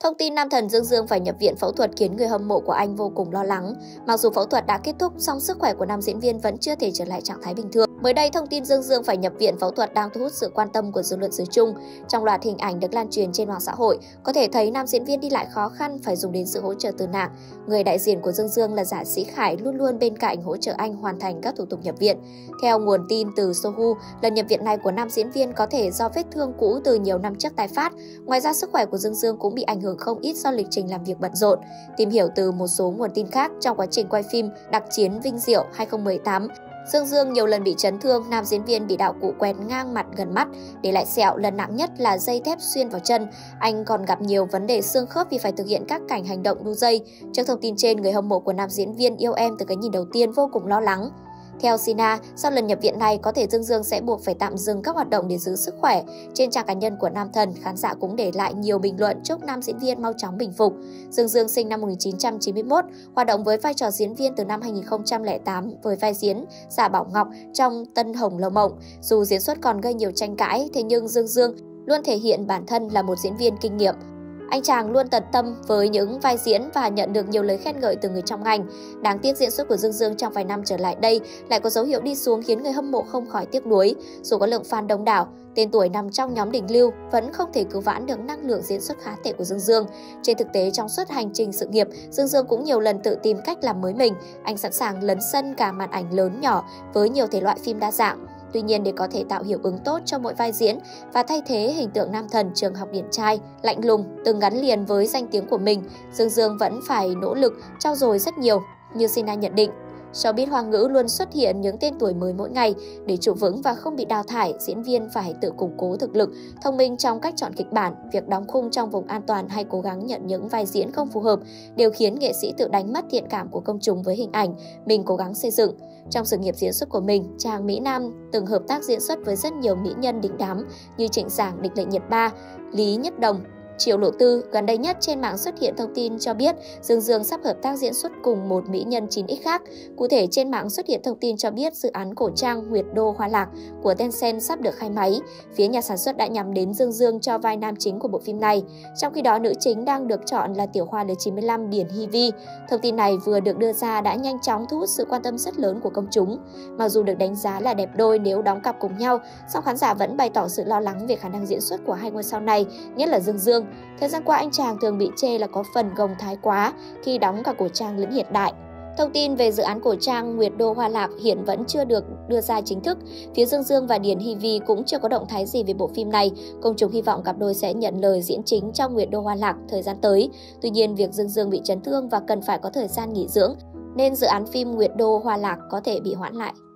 Thông tin nam thần Dương Dương phải nhập viện phẫu thuật khiến người hâm mộ của anh vô cùng lo lắng. Mặc dù phẫu thuật đã kết thúc, song sức khỏe của nam diễn viên vẫn chưa thể trở lại trạng thái bình thường. Mới đây, thông tin Dương Dương phải nhập viện phẫu thuật đang thu hút sự quan tâm của dư luận xứ Trung. Trong loạt hình ảnh được lan truyền trên mạng xã hội, có thể thấy nam diễn viên đi lại khó khăn, phải dùng đến sự hỗ trợ từ nạng. Người đại diện của Dương Dương là Giả Sĩ Khải luôn luôn bên cạnh hỗ trợ anh hoàn thành các thủ tục nhập viện. Theo nguồn tin từ Sohu, lần nhập viện này của nam diễn viên có thể do vết thương cũ từ nhiều năm trước tái phát. Ngoài ra, sức khỏe của Dương Dương cũng bị ảnh hưởng không ít do lịch trình làm việc bận rộn. Tìm hiểu từ một số nguồn tin khác, trong quá trình quay phim Đặc chiến Vinh Diệu 2018, Dương Dương nhiều lần bị chấn thương, nam diễn viên bị đạo cụ quẹt ngang mặt gần mắt, để lại sẹo, lần nặng nhất là dây thép xuyên vào chân. Anh còn gặp nhiều vấn đề xương khớp vì phải thực hiện các cảnh hành động đu dây. Trước thông tin trên, người hâm mộ của nam diễn viên yêu em từ cái nhìn đầu tiên vô cùng lo lắng. Theo Sina, sau lần nhập viện này, có thể Dương Dương sẽ buộc phải tạm dừng các hoạt động để giữ sức khỏe. Trên trang cá nhân của nam thần, khán giả cũng để lại nhiều bình luận chúc nam diễn viên mau chóng bình phục. Dương Dương sinh năm 1991, hoạt động với vai trò diễn viên từ năm 2008 với vai diễn Giả Bảo Ngọc trong Tân Hồng Lâu Mộng. Dù diễn xuất còn gây nhiều tranh cãi, thế nhưng Dương Dương luôn thể hiện bản thân là một diễn viên kinh nghiệm. Anh chàng luôn tận tâm với những vai diễn và nhận được nhiều lời khen ngợi từ người trong ngành. Đáng tiếc diễn xuất của Dương Dương trong vài năm trở lại đây lại có dấu hiệu đi xuống khiến người hâm mộ không khỏi tiếc nuối. Dù có lượng fan đông đảo, tên tuổi nằm trong nhóm đỉnh lưu vẫn không thể cứu vãn được năng lượng diễn xuất khá tệ của Dương Dương. Trên thực tế, trong suốt hành trình sự nghiệp, Dương Dương cũng nhiều lần tự tìm cách làm mới mình. Anh sẵn sàng lấn sân cả màn ảnh lớn nhỏ với nhiều thể loại phim đa dạng. Tuy nhiên, để có thể tạo hiệu ứng tốt cho mỗi vai diễn và thay thế hình tượng nam thần trường học điển trai, lạnh lùng, từng gắn liền với danh tiếng của mình, Dương Dương vẫn phải nỗ lực trau dồi rất nhiều. Như Sina nhận định, showbiz Hoa ngữ luôn xuất hiện những tên tuổi mới mỗi ngày. Để trụ vững và không bị đào thải, diễn viên phải tự củng cố thực lực, thông minh trong cách chọn kịch bản, việc đóng khung trong vùng an toàn hay cố gắng nhận những vai diễn không phù hợp đều khiến nghệ sĩ tự đánh mất thiện cảm của công chúng với hình ảnh mình cố gắng xây dựng. Trong sự nghiệp diễn xuất của mình, chàng Mỹ Nam từng hợp tác diễn xuất với rất nhiều mỹ nhân đỉnh đám như Trịnh Sảng, Địch Lệ Nhiệt Ba, Lý Nhất Đồng, Triệu Lộ Tư. Gần đây nhất, trên mạng xuất hiện thông tin cho biết Dương Dương sắp hợp tác diễn xuất cùng một mỹ nhân 9X khác. Cụ thể, trên mạng xuất hiện thông tin cho biết dự án cổ trang Nguyệt Đô Hoa Lạc của Tencent sắp được khai máy. Phía nhà sản xuất đã nhắm đến Dương Dương cho vai nam chính của bộ phim này. Trong khi đó, nữ chính đang được chọn là tiểu hoa lứa 95 Điển Hy Vi. Thông tin này vừa được đưa ra đã nhanh chóng thu hút sự quan tâm rất lớn của công chúng. Mặc dù được đánh giá là đẹp đôi nếu đóng cặp cùng nhau, song khán giả vẫn bày tỏ sự lo lắng về khả năng diễn xuất của hai ngôi sao này, nhất là Dương Dương. Thời gian qua, anh chàng thường bị chê là có phần gồng thái quá khi đóng cả cổ trang lẫn hiện đại. Thông tin về dự án cổ trang Nguyệt Đô Hoa Lạc hiện vẫn chưa được đưa ra chính thức. Phía Dương Dương và Điển Hy Vi cũng chưa có động thái gì về bộ phim này. Công chúng hy vọng cặp đôi sẽ nhận lời diễn chính trong Nguyệt Đô Hoa Lạc thời gian tới. Tuy nhiên, việc Dương Dương bị chấn thương và cần phải có thời gian nghỉ dưỡng, nên dự án phim Nguyệt Đô Hoa Lạc có thể bị hoãn lại.